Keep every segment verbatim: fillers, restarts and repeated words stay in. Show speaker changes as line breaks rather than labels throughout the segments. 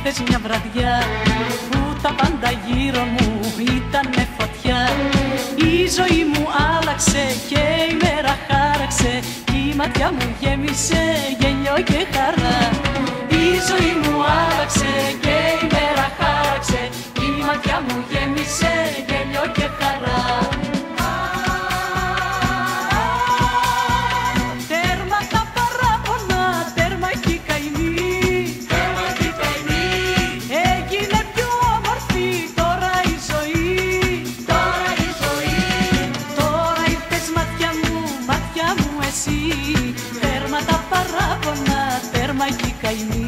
ήρθες μια βραδιά που τα πάντα γύρω μου ήτανε φωτιά. Η ζωή μου άλλαξε και η μέρα χάραξε, η ματιά μου γέμισε γέλιο και χαρά. Η ζωή μου άλλαξε και η μέρα χάραξε, η ματιά μου γέμισε γέλιο και χαρά. Τέρμα τα παράπονα, τέρμα κι η καημή.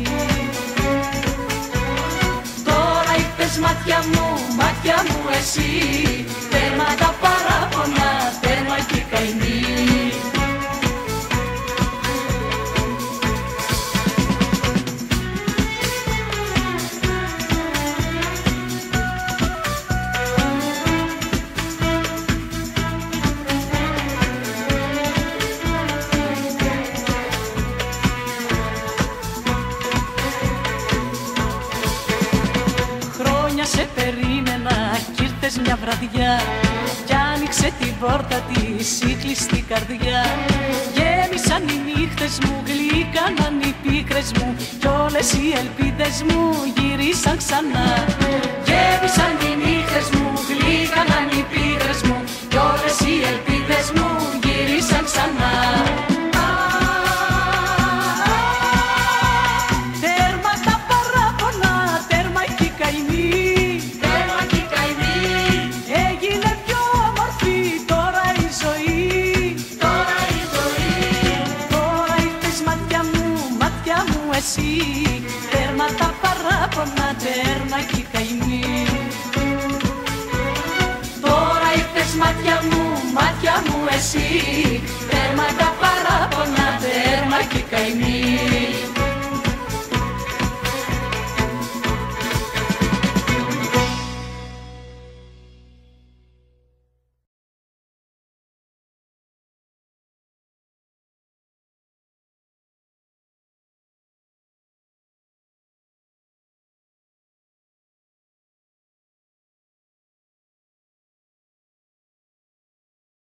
Τώρα ήρθες μάτια μου, μάτια μου εσύ, τέρμα τα παράπονα, τέρμα κι η καημή. Σε περίμενα κι ήρθες μια βραδιά κι άνοιξε την πόρτα της η κλειστή καρδιά. Γέμισαν οι νύχτες μου, γλύκαναν οι πίκρες μου κι όλες οι ελπίδες μου γυρίσαν ξανά. Γέμισαν οι νύχτες μου, γλύκαναν οι πίκρες μου κι όλες οι ελπίδες μου γυρίσαν ξανά. Εσύ, τέρμα τα παράπονα, τέρμα κι η καημή. Τώρα ήρθες μάτια μου, μάτια μου εσύ, τέρμα τα παράπονα, τέρμα κι η καημή.